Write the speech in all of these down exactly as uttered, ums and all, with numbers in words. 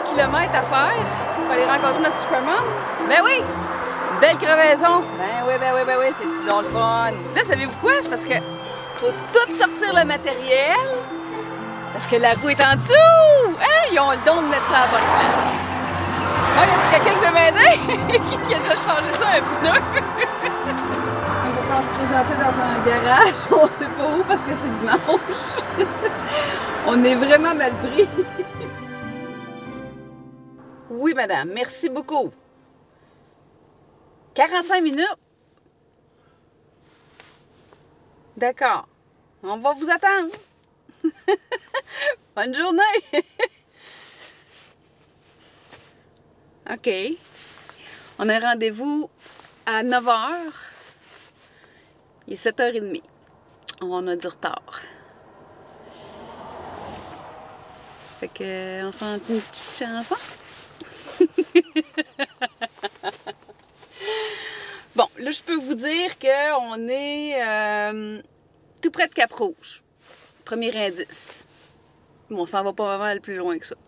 kilomètres à faire pour aller rencontrer notre super mom. Ben oui! Belle crevaison! Ben oui, ben oui, ben oui, c'est du le fun! Là, savez-vous quoi? C'est parce que faut tout sortir le matériel. Parce que la roue est en dessous! Hey, ils ont le don de mettre ça à la bonne place. Oh, y a-t-il quelqu'un qui peut m'aider? Qui a déjà changé ça un pneu? On va falloir se présenter dans un garage. On sait pas où parce que c'est dimanche. On est vraiment mal pris. Oui, madame. Merci beaucoup. quarante-cinq minutes? D'accord. On va vous attendre. Bonne journée! OK. On a un rendez-vous à neuf heures. Il est sept heures trente. On a du retard. Fait que on s'en dit une petite chanson. Bon, là, je peux vous dire qu'on est euh, tout près de Cap-Rouge. Premier indice. Bon, on s'en va pas vraiment plus loin que ça.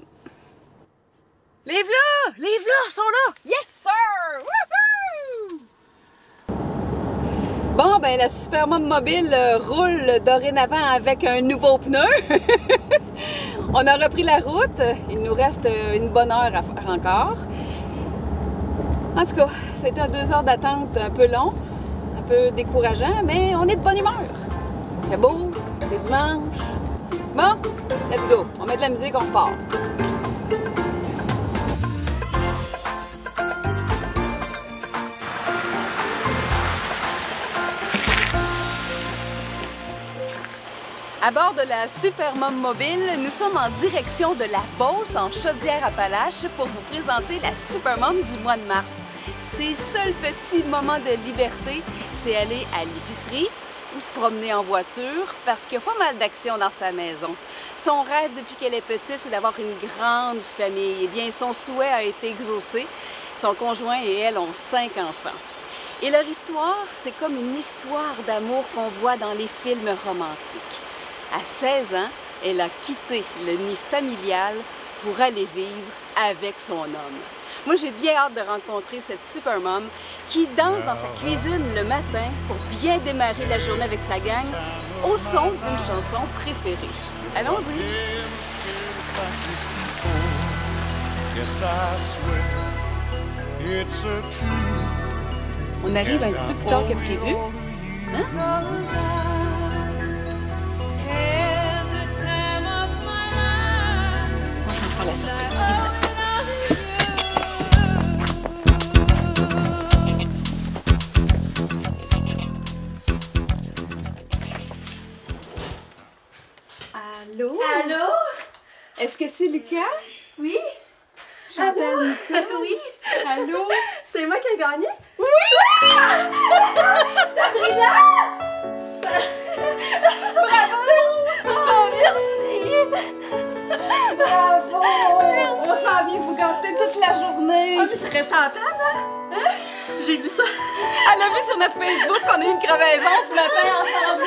Les v'là! Les v'là sont là! Yes, sir! Wouhou! Bon, ben la Supermom mobile roule dorénavant avec un nouveau pneu. On a repris la route. Il nous reste une bonne heure à faire encore. En tout cas, ça a été deux heures d'attente un peu long, un peu décourageant, mais on est de bonne humeur. C'est beau, c'est dimanche. Bon, let's go. On met de la musique, on repart. À bord de la Supermom mobile, nous sommes en direction de la Beauce, en Chaudière-Appalaches, pour vous présenter la Supermom du mois de mars. Ses seuls petits moments de liberté, c'est aller à l'épicerie ou se promener en voiture, parce qu'il y a pas mal d'action dans sa maison. Son rêve depuis qu'elle est petite, c'est d'avoir une grande famille. Eh bien, son souhait a été exaucé. Son conjoint et elle ont cinq enfants. Et leur histoire, c'est comme une histoire d'amour qu'on voit dans les films romantiques. À seize ans, elle a quitté le nid familial pour aller vivre avec son homme. Moi, j'ai bien hâte de rencontrer cette Supermom qui danse dans sa cuisine le matin pour bien démarrer la journée avec sa gang au son d'une chanson préférée. Allons-y! On arrive un petit peu plus tard que prévu. Hein? On s'en fera la surprise. Allô? Allô? Est-ce que c'est Lucas? Oui? Chantal Allô? Lucas? Oui? Allô? C'est moi qui ai gagné? Oui! Sabrina! Bravo! Oh, merci! Bravo! Merci. On s'en vient vous gâter toute la journée. Oh, mais t'es restée en table, hein? Hein? J'ai vu ça. Elle a vu sur notre Facebook qu'on a eu une crevaison ce matin ensemble.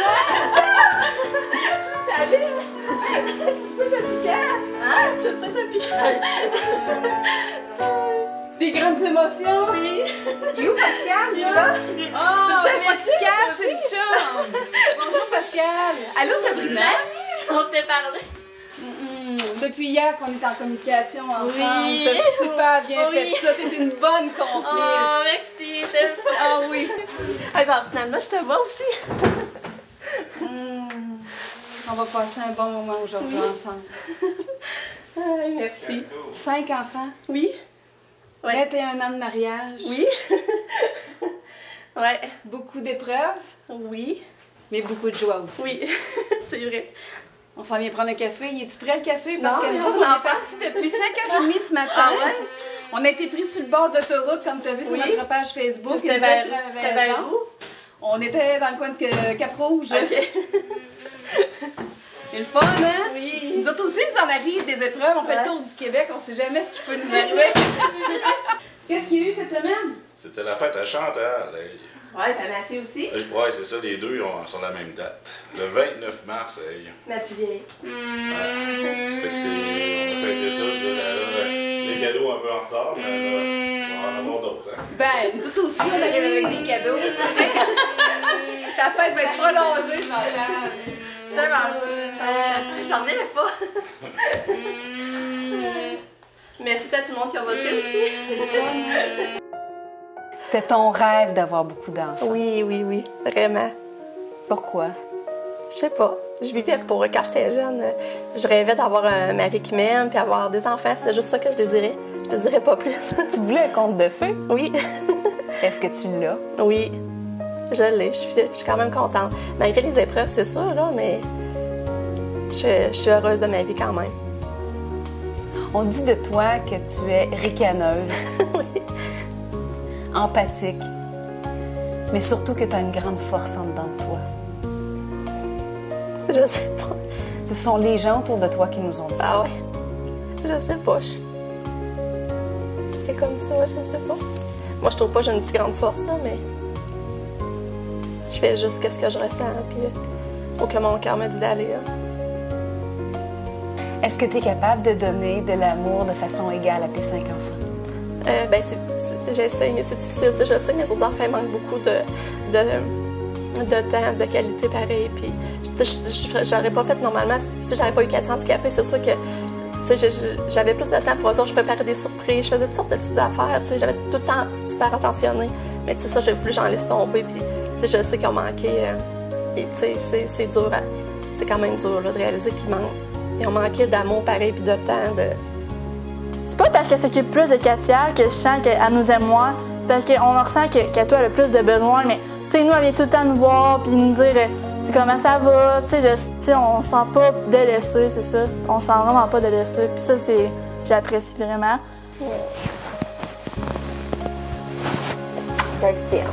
Tu savais? C'est ça depuis quand? Hein? C'est ça depuis quand? Des grandes émotions. Oui. Il est où Pascal? Il est là. Il est... Oh, Tu savais pas de se cache, ça? c'est le chum. Bonjour Pascal. Allô Sabrina? On s'est parlé. Mm-mm. Depuis hier qu'on est en communication ensemble. Oui. T'as super bien Oui. fait ça. T'es une bonne complice. Oh, merci. T'es ça. Ah oui. Ah, ben, finalement, je te vois aussi. Mm. On va passer un bon moment aujourd'hui Oui. ensemble. Ah, merci. Cinq enfants. Oui. Ouais. vingt et un ans de mariage. Oui. Ouais. Beaucoup d'épreuves, Oui. mais beaucoup de joie aussi. Oui. C'est vrai. On s'en vient prendre un café. Il est-tu prêt le café? Non, Parce que mais nous on autres, on en est partis depuis cinq heures trente ce matin. Ah ouais? On a été pris sur le bord d'autoroute, comme tu as vu sur Oui. notre page Facebook. C'était une vers, belle c'était crevaison. vers où? On était dans le coin de Cap-Rouge. OK. C'est le fun, hein? Oui. Nous autres aussi, nous en arrive des épreuves. On fait Ouais. le tour du Québec. On sait jamais ce qui peut nous arriver. Qu'est-ce qu'il y a eu cette semaine? Cette c'était la fête à Chantal. Hey. Ouais, ben ma fille aussi. Ouais, c'est ça, les deux ont, sont la même date. Le vingt-neuf mars, hey. Ma plus vieille. Ouais. Fait que c'est, on a fêté ça, puis là, ça a des cadeaux un peu en retard, mais là, on va en avoir d'autres. Hein. Ben, nous aussi, on arrive avec des cadeaux. Ta fête va être prolongée, j'entends. C'est tellement euh, J'en reviens pas. Merci à tout le monde qui a voté aussi. C'était ton rêve d'avoir beaucoup d'enfants. Oui, oui, oui, vraiment. Pourquoi? Je sais pas. Je vivais pour quand j'étais jeune. Je rêvais d'avoir un mari qui m'aime puis avoir des enfants. C'est juste ça que je désirais. Je désirais pas plus. Tu voulais un conte de fées? Oui. Est-ce que tu l'as? Oui. Je l'ai. Je suis, je suis quand même contente. Malgré les épreuves, c'est sûr, là, mais je, je suis heureuse de ma vie quand même. On dit de toi que tu es ricaneuse. Oui. Empathique, mais surtout que tu as une grande force en dedans de toi. Je sais pas. Ce sont les gens autour de toi qui nous ont dit ça. Ah ouais? Je sais pas. Je... C'est comme ça, je sais pas. Moi, je trouve pas que j'ai une si grande force, là, mais je fais juste ce que je ressens, puis euh, au que mon cœur me dit d'aller. Est-ce que tu es capable de donner de l'amour de façon égale à tes cinq enfants? Euh, ben, c'est, c'est, j'essaie, mais c'est difficile. Tu sais, je sais que mes autres enfants manquent beaucoup de, de, de temps, de qualité pareil. Puis, tu sais, j'aurais pas fait normalement, si j'aurais pas eu quatre handicapés, c'est sûr que, tu sais, j'avais plus de temps pour eux autres. Je préparais des surprises, je faisais toutes sortes de petites affaires. Tu sais, j'avais tout le temps super attentionnée. Mais, tu sais, ça, j'ai voulu, j'en laisse tomber. Puis, tu sais, je sais qu'ils ont manqué. Euh, et, tu sais, c'est, c'est dur. À, c'est quand même dur, là, de réaliser qu'ils manquent. Ils ont manqué d'amour pareil, puis de temps, de. C'est pas parce qu'elle s'occupe plus de Katia que je sens qu'elle nous aime moins. C'est parce qu'on ressent que Katia a le plus de besoins. Mais, tu sais, nous, elle vient tout le temps nous voir puis nous dire comment ça va. Tu sais, on se sent pas délaissé, c'est ça. On se sent vraiment pas délaissé. Puis ça, c'est. J'apprécie vraiment. J'ai le terme.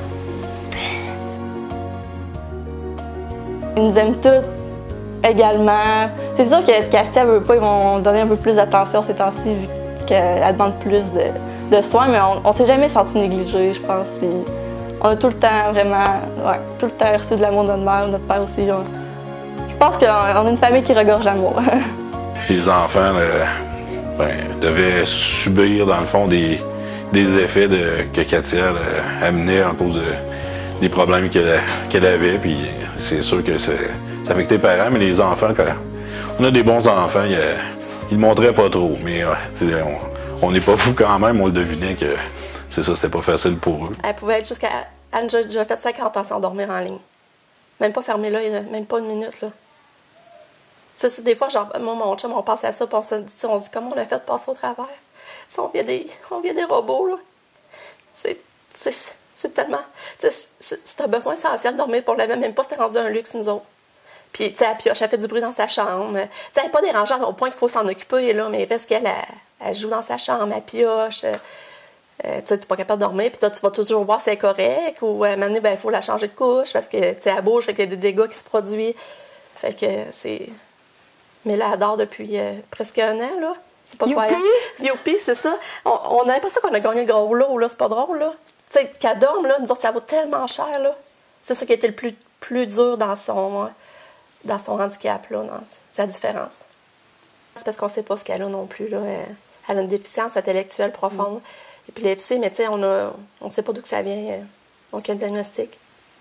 Ils nous aiment tous également. C'est sûr que Katia veut pas, ils vont donner un peu plus d'attention ces temps-ci vu qu'elle demande plus de, de soins, mais on, on s'est jamais senti négligé, je pense. Puis on a tout le temps vraiment, ouais, tout le temps reçu de l'amour de notre mère, notre père aussi. On, je pense qu'on a une famille qui regorge d'amour. Les enfants là, ben, devaient subir, dans le fond, des, des effets de, que Katia là, amenait en cause de, des problèmes qu'elle qu'elle avait. Puis c'est sûr que ça affectait les parents, mais les enfants, quand on a des bons enfants, ils, ils le montraient pas trop. Mais ouais, on n'est pas fou quand même, on le devinait que c'est ça, c'était pas facile pour eux. Elle pouvait être jusqu'à. Elle a déjà fait cinquante ans sans dormir en ligne. Même pas fermer l'œil, même pas une minute, là. Ça, c'est des fois, genre, moi, mon chum, on pense à ça, puis on se dit, on se dit comment on a fait de passer au travers. T'sais, on vient des, on vient des robots, là. C'est, c'est, c'est tellement. C'est un besoin essentiel de dormir pour la même pas, c'était rendu un luxe, nous autres. Puis, tu sais, elle pioche, elle fait du bruit dans sa chambre. Tu sais, elle n'est pas dérangeante au point qu'il faut s'en occuper, là, mais il reste qu'elle, elle, elle joue dans sa chambre, elle pioche. Euh, tu sais, tu n'es pas capable de dormir, puis tu vas toujours voir si elle est correcte, ou à un moment donné, ben, il faut la changer de couche, parce que, tu sais, elle bouge, fait qu'il y a des dégâts qui se produisent. Fait que c'est. Mais là, elle dort depuis euh, presque un an, là. C'est pas croyable. Youpi, c'est ça. On, on a l'impression qu'on a gagné le gros lot, là. C'est pas drôle, là. Tu sais, qu'elle dorme, là, nous autres, ça vaut tellement cher, là. C'est ça qui a été le plus, plus dur dans son, euh, dans son handicap, là, dans sa différence. C'est parce qu'on sait pas ce qu'elle a non plus, là. Elle, elle a une déficience intellectuelle profonde. Mm. Épilepsie, mais tu sais, on a, on sait pas d'où que ça vient. Euh, donc, un diagnostic.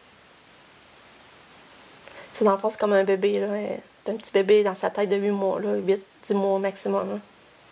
C'est dans le fond, c'est comme un bébé, là. C'est un petit bébé dans sa tête de huit mois, là, huit, dix mois maximum.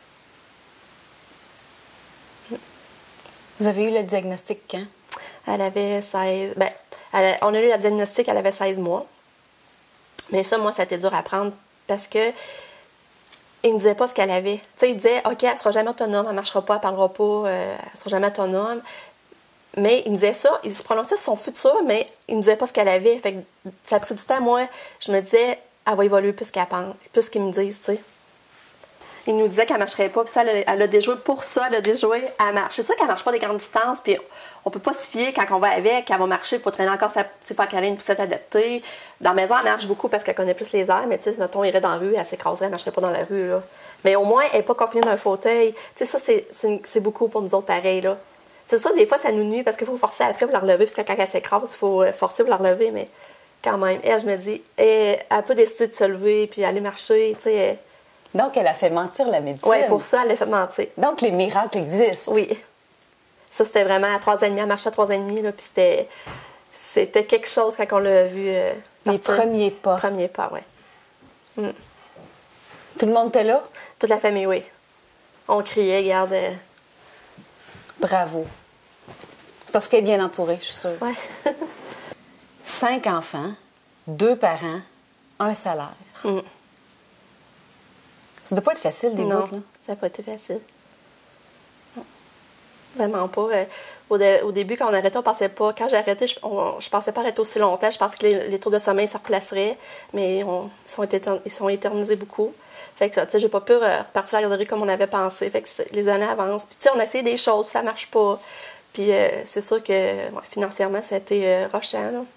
Là. Vous avez eu le diagnostic quand? Elle avait seize... Ben, elle, on a eu le diagnostic, elle avait seize mois. Mais ça, moi, ça a été dur à prendre parce que il ne disait pas ce qu'elle avait. Tu sais, il disait, OK, elle ne sera jamais autonome, elle ne marchera pas, elle ne parlera pas, euh, elle ne sera jamais autonome. Mais il me disait ça, il se prononçait sur son futur, mais il ne disait pas ce qu'elle avait. Fait que ça a pris du temps, moi, je me disais, elle va évoluer plus qu'elle pense, plus qu'ils me disent, tu sais. Il nous disait qu'elle ne marcherait pas, puis ça, elle a, elle a déjoué pour ça, elle a déjoué, elle marche. C'est ça qu'elle ne marche pas des grandes distances, puis on ne peut pas se fier quand on va avec, qu'elle va marcher, il faut traîner encore sa petite faire câlin, une poussette adaptée. Dans la maison, elle marche beaucoup parce qu'elle connaît plus les airs, mais tu sais, mettons, elle irait dans la rue, elle s'écraserait, elle ne marcherait pas dans la rue, là. Mais au moins, elle n'est pas confinée dans un fauteuil. Tu sais, ça, c'est beaucoup pour nous autres pareil, là. C'est ça, des fois, ça nous nuit parce qu'il faut forcer après pour la relever, parce que quand elle s'écrase, il faut forcer pour la relever, mais quand même, elle, je me dis, elle, elle peut décider de se lever puis aller marcher, tu sais. Donc, elle a fait mentir la médecine. Oui, pour ça, elle a fait mentir. Donc, les miracles existent. Oui. Ça, c'était vraiment à trois ans et demi, elle marchait à trois ans et demi, là, puis c'était, c'était quelque chose quand on l'a vu euh, Les premiers pas. Premiers pas, oui. Mm. Tout le monde était là? Toute la famille, oui. On criait, regarde. Euh... Bravo. C'est parce qu'elle est bien entourée, je suis sûre. Oui. Cinq enfants, deux parents, un salaire. Mm. Ça doit pas être facile, des non, bouts, là. Ça n'a pas été facile. Non. Vraiment pas. Euh, au, de, au début, quand on arrêtait, on pensait pas... Quand j'ai arrêté, je, on, je pensais pas arrêter aussi longtemps. Je pensais que les, les tours de sommeil se replaceraient, mais on, ils, sont étern, ils sont éternisés beaucoup. Fait que, tu sais, j'ai pas pu repartir à la garderie comme on avait pensé. Fait que les années avancent. Puis, tu sais, on a essayé des choses, puis ça marche pas. Puis, euh, c'est sûr que ouais, financièrement, ça a été euh, rochant, là.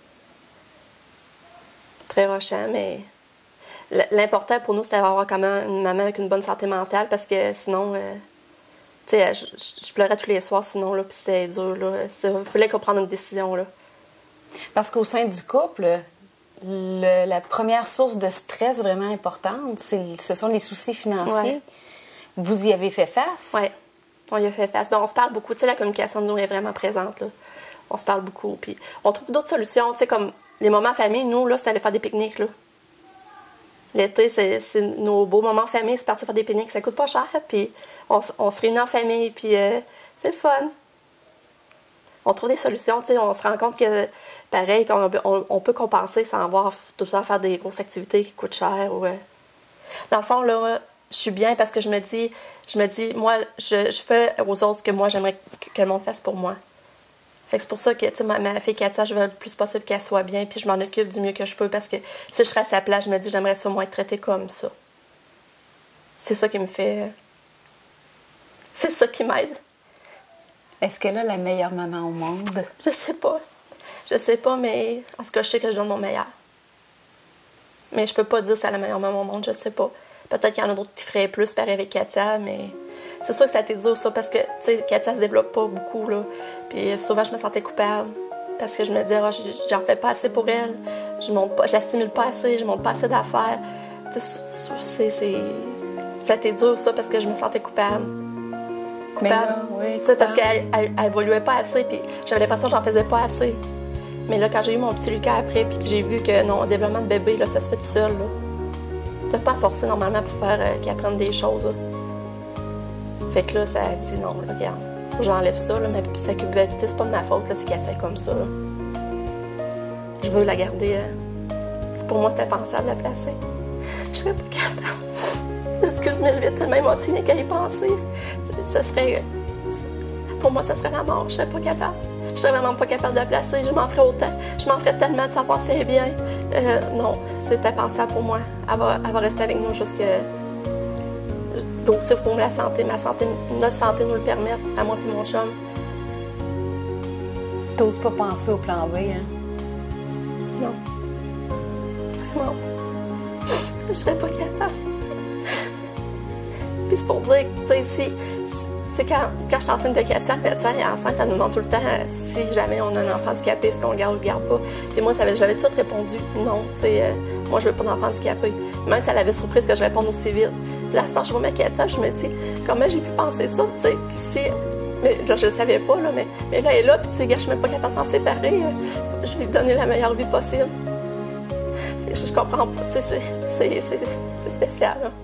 Très rochant, mais l'important pour nous, c'était d'avoir quand même une maman avec une bonne santé mentale parce que sinon, euh, tu sais, je, je pleurais tous les soirs sinon, là, puis c'était dur, là. Il fallait qu'on prenne une décision, là. Parce qu'au sein du couple, le, la première source de stress vraiment importante, c'est, ce sont les soucis financiers. Ouais. Vous y avez fait face? Oui, on y a fait face. Ben, on se parle beaucoup, tu sais, la communication de nous est vraiment présente, là. On se parle beaucoup, puis on trouve d'autres solutions, tu sais, comme les moments en famille, nous, là, c'est aller faire des pique-niques, là. L'été, c'est, c'est nos beaux moments en famille, c'est partir faire des pique-niques, ça coûte pas cher, puis on, on se réunit en famille, puis euh, c'est le fun. On trouve des solutions, tu sais, on se rend compte que, pareil, qu'on, on, on peut compenser sans avoir tout le temps faire des grosses activités qui coûtent cher. Ou, euh... Dans le fond, là, je suis bien parce que je me dis, je me dis, moi, je, je fais aux autres ce que moi, j'aimerais que, que le monde fasse pour moi. Fait que c'est pour ça que, tu sais, ma, ma fille Katia, je veux le plus possible qu'elle soit bien, puis je m'en occupe du mieux que je peux, parce que si je serais à sa place, je me dis, j'aimerais ça, moi, être traitée comme ça. C'est ça qui me fait... C'est ça qui m'aide. Est-ce qu'elle a la meilleure maman au monde? Je sais pas. Je sais pas, mais en tout cas, je sais que je donne mon meilleur. Mais je peux pas dire si elle a la meilleure maman au monde, je sais pas. Peut-être qu'il y en a d'autres qui feraient plus, pareil avec Katia, mais... C'est sûr que ça a été dur, ça, parce que, tu sais, Katia se développe pas beaucoup, là. Puis souvent, je me sentais coupable. Parce que je me disais, oh, j'en fais pas assez pour elle. Je monte pas, j'assimile pas assez, je monte pas assez d'affaires. Tu sais, c'est, c'est... ça a été dur, ça, parce que je me sentais coupable. Coupable. Là, oui, tu sais, parce qu'elle elle, elle évoluait pas assez, puis j'avais l'impression que j'en faisais pas assez. Mais là, quand j'ai eu mon petit Lucas après, puis que j'ai vu que, non, le développement de bébé, là, ça se fait tout seul, là. T'as pas à forcer, normalement, pour faire euh, qu'il apprenne des choses, là. Fait que là, ça a dit non, là, regarde, faut que j'enlève ça, là, mais sa culpabilité, c'est pas de ma faute, là, c'est qu'elle fait comme ça, là. Je veux la garder. Euh... Pour moi, c'était pensable de la placer. Je serais pas capable. Excuse, mais je vais tellement émotivée qu'à y penser. Ça serait. Pour moi, ça serait la mort. Je serais pas capable. Je serais vraiment pas capable de la placer. Je m'en ferais autant. Je m'en ferais tellement de savoir si elle est bien. Euh, non, c'était pensable pour moi. Elle va, elle va rester avec nous jusque. Donc, c'est pour la santé, ma santé, notre santé nous le permet, à moi et mon chum. T'oses pas penser au plan B, hein? Non. Vraiment. Je serais pas capable. Puis c'est pour dire que, tu sais, si, tu sais, quand, quand je suis enceinte de Katia, la médecin est enceinte, elle nous demande tout le temps si jamais on a un enfant handicapé, est-ce qu'on le garde ou le garde pas. Et moi, ça avait, j'avais tout de suite répondu non, tu sais, euh, moi, je veux pas d'enfant handicapé. Même si elle avait surprise que je réponde aussi vite. Puis là, ce temps, je vois ma Katia, je me dis, comment j'ai pu penser ça, tu sais, si. Mais là, je le savais pas, là, mais, mais là, elle est là, puis tu sais, je suis même pas capable de penser pareil. Je vais lui donner la meilleure vie possible. Et je, je comprends pas, tu sais, c'est, c'est, c'est, c'est spécial, là.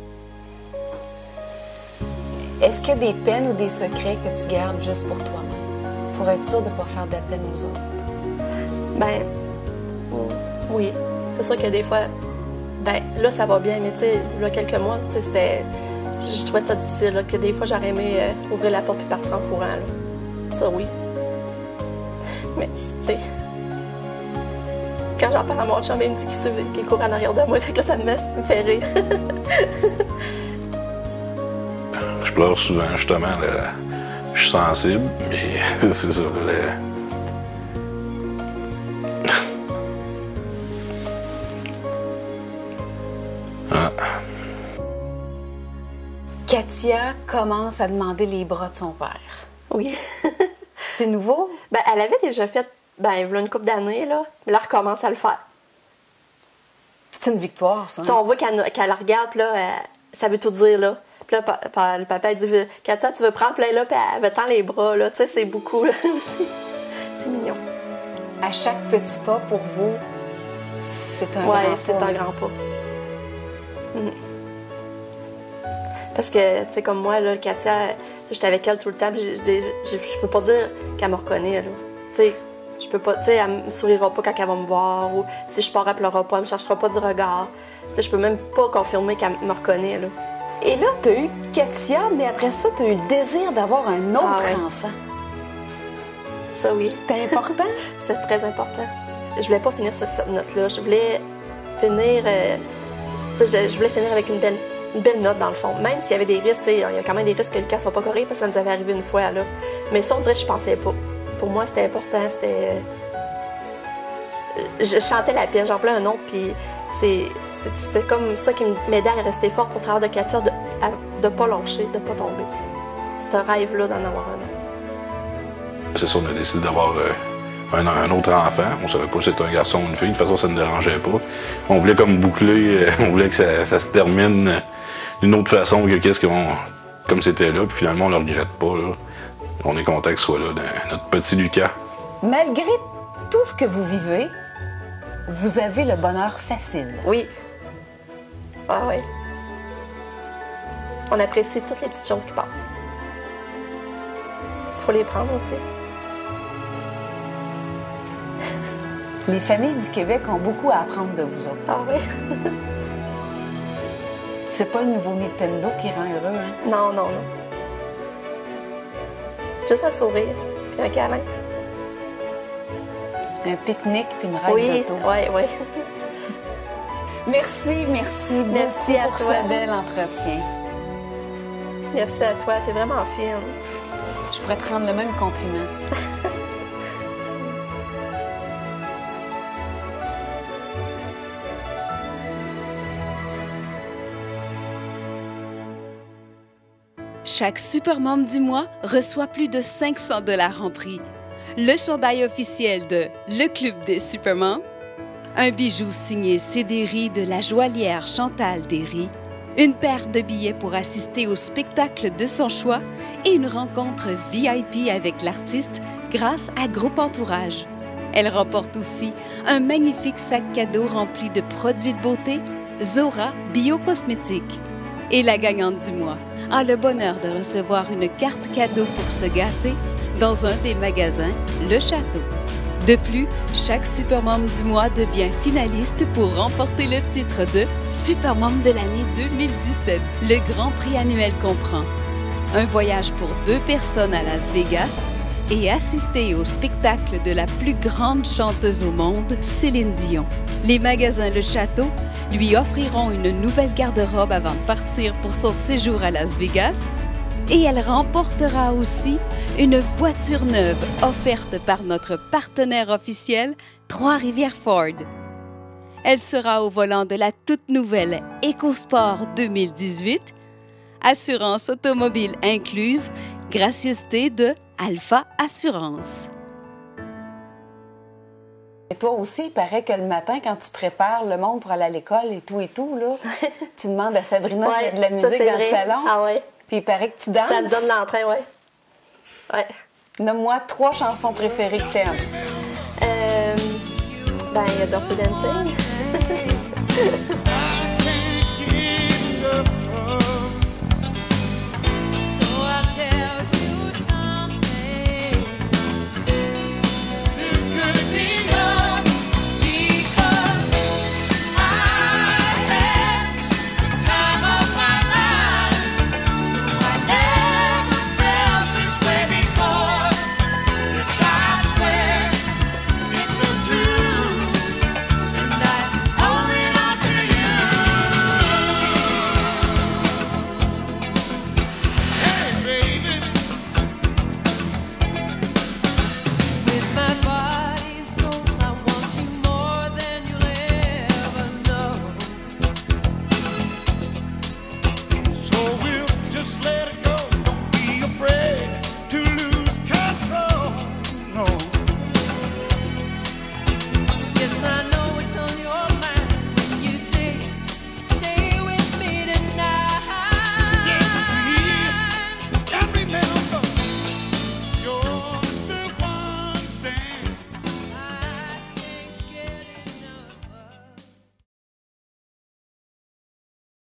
Est-ce qu'il y a des peines ou des secrets que tu gardes juste pour toi-même, pour être sûre de ne pas faire de la peine aux autres? Ben, oui. C'est sûr que des fois, ben là, ça va bien, mais tu sais, là, quelques mois, tu sais, c'était... Je trouvais ça difficile, là, que des fois, j'aurais aimé euh, ouvrir la porte puis partir en courant, là. Ça, oui. Mais, tu sais... Quand j'en parle à mon chum, il me dit qu'il, qu'il court en arrière de moi, fait que là, ça me, me fait rire. Je pleure souvent, justement. Là, je suis sensible, mais c'est ça. Là, ah. Katia commence à demander les bras de son père. Oui. C'est nouveau? Ben, elle avait déjà fait, ben, il y a une couple d'années, là. Mais là, elle recommence à le faire. C'est une victoire, ça. Hein? On voit qu'elle qu'elle la regarde, puis là, elle, ça veut tout dire, là. Puis là, pa, pa, le papa, il dit, Katia, tu veux prendre? Puis là, puis elle tend les bras, là. Tu sais, c'est beaucoup, là. C'est mignon. À chaque petit pas, pour vous, c'est un ouais, grand pas. Oui, c'est un grand pas. Mm. Parce que, tu sais, comme moi, là, Katia, j'étais avec elle tout le temps, puis je peux pas dire qu'elle me reconnaît, là. Tu sais, je peux pas, tu sais, elle me sourira pas quand elle va me voir, ou si je pars, elle pleurera pas, elle me cherchera pas du regard. Tu sais, je peux même pas confirmer qu'elle me reconnaît, là. Et là, t'as eu Katia, mais après ça, t'as eu le désir d'avoir un autre ah, ouais. enfant. Ça, oui. C'est important? C'est très important. Je voulais pas finir sur cette note-là. Je voulais finir, euh, tu sais, je, je voulais finir avec une belle, une belle note, dans le fond. Même s'il y avait des risques, il y a quand même des risques que Lucas soit pas correct, parce que ça nous avait arrivé une fois, là. Mais ça, on dirait que je pensais pas. Pour moi, c'était important, c'était... Je chantais la pièce, j'en voulais un autre, puis c'était comme ça qui m'aidait à rester forte au travers de Katia, de ne pas lâcher, de ne pas tomber. C'est un rêve-là d'en avoir un autre. C'est ça, on a décidé d'avoir euh, un, un autre enfant. On savait pas si c'était un garçon ou une fille, de toute façon, ça ne dérangeait pas. On voulait comme boucler, euh, on voulait que ça, ça se termine d'une autre façon que qu'est-ce qu'on... comme c'était là, puis finalement, on ne le regrette pas, là. On est content que ce soit là, notre petit Lucas. Malgré tout ce que vous vivez, vous avez le bonheur facile. Oui. Ah oui. On apprécie toutes les petites choses qui passent. Il faut les prendre aussi. Les familles du Québec ont beaucoup à apprendre de vous autres. Ah oui. C'est pas le nouveau Nintendo qui rend heureux, hein? Non, non, non. Juste un sourire, puis un câlin. Un pique-nique, puis une ride oui, d'auto. Oui, oui. Merci, merci, merci à pour toi. ce bel entretien. Merci à toi, t'es vraiment fine. Je pourrais te rendre le même compliment. Chaque Supermom du mois reçoit plus de cinq cents dollars en prix. Le chandail officiel de Le Club des Supermoms, un bijou signé C. Derry de la joaillière Chantal Derry, une paire de billets pour assister au spectacle de son choix et une rencontre V I P avec l'artiste grâce à Groupe Entourage. Elle remporte aussi un magnifique sac cadeau rempli de produits de beauté Zora Biocosmétiques. Et la gagnante du mois a le bonheur de recevoir une carte cadeau pour se gâter dans un des magasins Le Château. De plus, chaque Supermom du mois devient finaliste pour remporter le titre de Supermom de l'année deux mille dix-sept. Le grand prix annuel comprend un voyage pour deux personnes à Las Vegas et assister au spectacle de la plus grande chanteuse au monde, Céline Dion. Les magasins Le Château lui offriront une nouvelle garde-robe avant de partir pour son séjour à Las Vegas et elle remportera aussi une voiture neuve offerte par notre partenaire officiel, Trois-Rivières Ford. Elle sera au volant de la toute nouvelle EcoSport deux mille dix-huit, assurance automobile incluse, gracieuseté de Alpha Assurance. Et toi aussi, il paraît que le matin, quand tu prépares le monde pour aller à l'école et tout et tout, là, tu demandes à Sabrina s'il y a de la musique ça, dans vrai. le salon. Ah ouais. Puis il paraît que tu danses. Ça te donne l'entrain, oui. Ouais. Nomme-moi trois chansons préférées que t'aimes. Euh, ben, il y a Dirty Dancing.